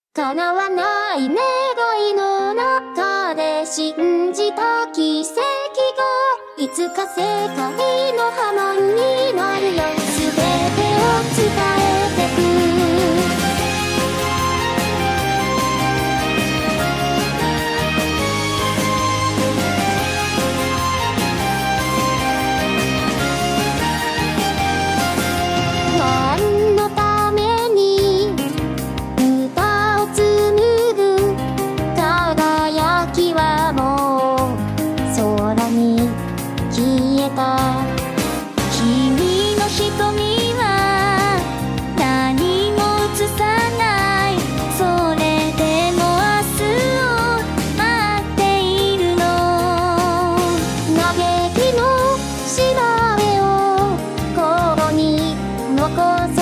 叶わない願いの中で信じた奇跡がいつか世界の波紋になるよ。全てを伝えてく何のために歌を紡ぐ輝きはもう空に消えた。君の瞳は何も映さない。それでも明日を待っているの。嘆きの調べをここに残そう。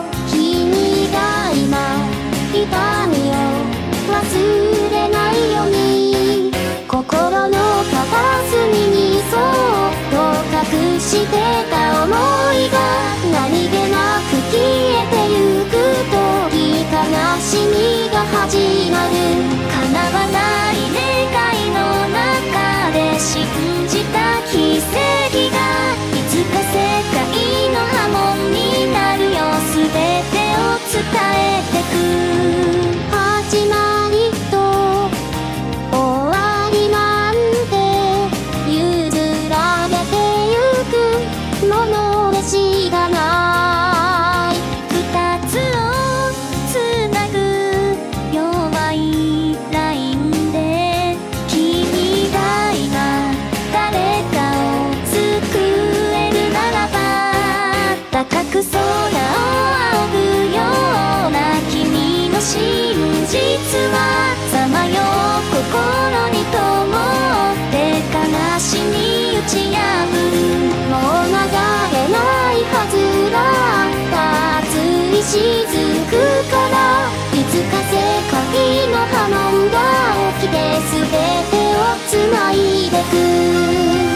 君が今痛みを忘れないように。心の片隅にそっと隠してた想いが何気なく消えてゆく時、悲しみが始まる。叶わない願いの中で信じた奇跡がいつか世界の波紋になるよ。全てを伝えてく。始まりと終わりなんて譲られてゆくものでしかない。二つをつなぐ弱いラインで君が今誰かを救えるならば、高く空を仰ぐような君の真実はさまよう心に灯って悲しみ打ち破る。もう流れないはずだった熱い雫から、いつか世界の波紋が起きて全てを繋いでく。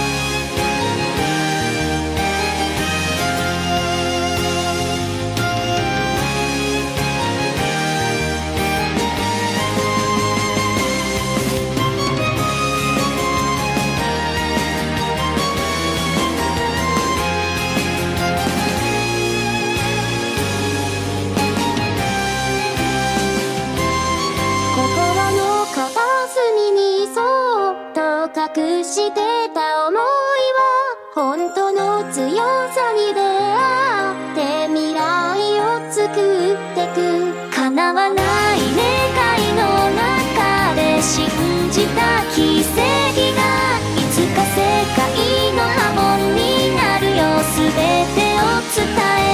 心の片隅にそっと隠してた想いは本当の強さに出会って未来を作ってく。叶わない願いの中で信じた奇跡がいつか世界の波紋になるよ。全てを伝え